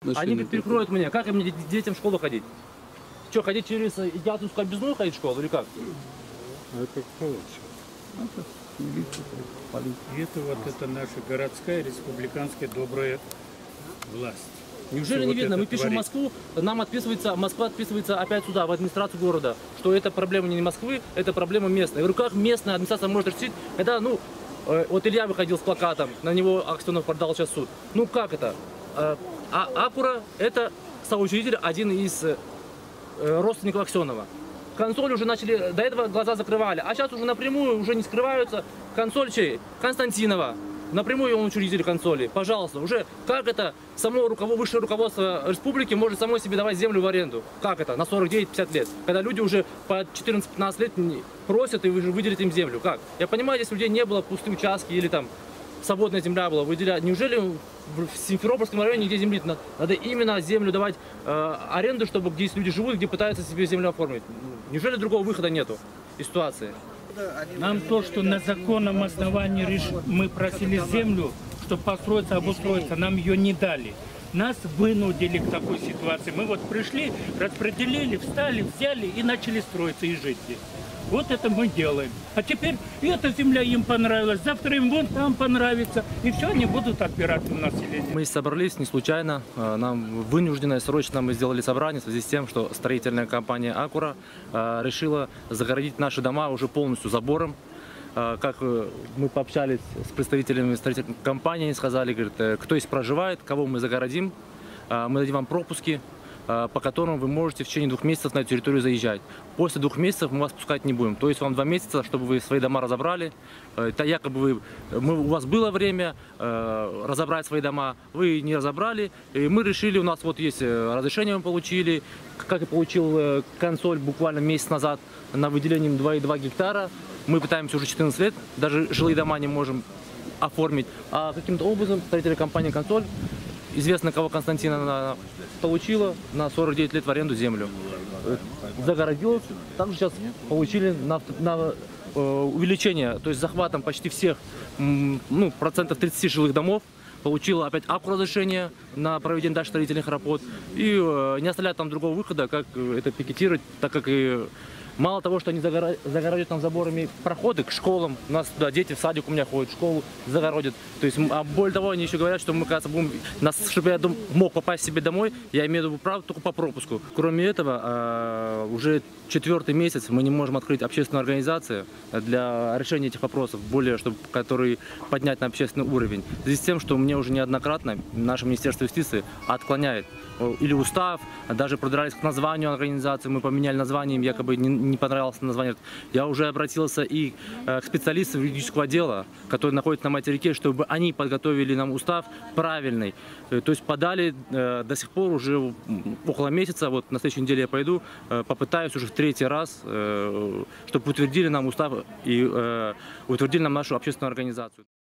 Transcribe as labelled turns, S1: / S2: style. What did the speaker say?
S1: Они перекроют меня. Как мне детям в школу ходить? Что, ходить через Ялтинскую объездную ходить в школу или как?
S2: Это кто вообще? Это вот это наша городская, республиканская добрая власть.
S1: Неужели не видно? Мы пишем в Москву, нам отписывается, Москва отписывается опять сюда, в администрацию города, что это проблема не Москвы, это проблема местная. Я говорю, как местная администрация может решить, когда, вот Илья выходил с плакатом, на него Аксенов подал сейчас в суд. Ну как это? Акура это соучредитель, один из родственников Аксенова. Консоль уже начали, до этого глаза закрывали, а сейчас уже напрямую уже не скрываются. Консоль чей? Константинова. Напрямую он учредитель консоли. Пожалуйста, уже как это само высшее руководство республики может само себе давать землю в аренду? Как это? На 49-50 лет. Когда люди уже по 14-15 лет просят и выделить им землю. Как? Я понимаю, если у людей не было пустые участки или там свободная земля была выделять. Неужели в Симферопольском районе, где земли, надо именно землю давать аренду, чтобы где люди живут, где пытаются себе землю оформить? Неужели другого выхода нету из ситуации?
S3: Нам то, что на законном основании мы просили землю, чтобы построиться, обустроиться, нам ее не дали. Нас вынудили к такой ситуации. Мы вот пришли, распределили, встали, взяли и начали строиться и жить здесь. Вот это мы делаем. А теперь эта земля им понравилась, завтра им вон там понравится. И все, они будут отбирать у населения.
S1: Мы собрались не случайно. Нам вынужденно, срочно мы сделали собрание в связи с тем, что строительная компания «Акура» решила загородить наши дома уже полностью забором. Как мы пообщались с представителями строительной компании, они сказали, говорят, кто здесь проживает, кого мы загородим, мы дадим вам пропуски, по которым вы можете в течение 2 месяцев на эту территорию заезжать. После 2 месяцев мы вас пускать не будем. То есть вам 2 месяца, чтобы вы свои дома разобрали. Это якобы у вас было время разобрать свои дома, вы не разобрали. И мы решили, у нас вот есть разрешение, мы получили, как и получил консоль буквально месяц назад на выделением 2,2 гектара. Мы пытаемся уже 14 лет, даже жилые дома не можем оформить. А каким-то образом строительная компания «Консоль», известно кого, Константина, получила на 49 лет в аренду землю. Загородилась. Также сейчас получили на увеличение, то есть захватом почти всех, процентов 30 жилых домов. Получила опять АКУ разрешение на проведение дальше строительных работ. И не оставляют там другого выхода, как это пикетировать, так как и мало того, что они загородят там заборами проходы к школам, у нас туда дети в садик у меня ходят, в школу загородят. То есть, а более того, они еще говорят, что мы, кажется, будем, чтобы я мог попасть себе домой, я имею в виду право только по пропуску. Кроме этого, уже 4-й месяц мы не можем открыть общественную организацию для решения этих вопросов, которые поднять на общественный уровень. В связи с тем, что мне уже неоднократно наше Министерство юстиции отклоняет или устав, даже продрались к названию организации, мы поменяли название, им якобы не понравилось название. Я уже обратился и к специалистам юридического отдела, который находится на материке, чтобы они подготовили нам устав правильный. То есть подали до сих пор уже около месяца, вот на следующей неделе я пойду, попытаюсь уже в 3-й раз, чтобы утвердили нам устав и утвердили нам нашу общественную организацию.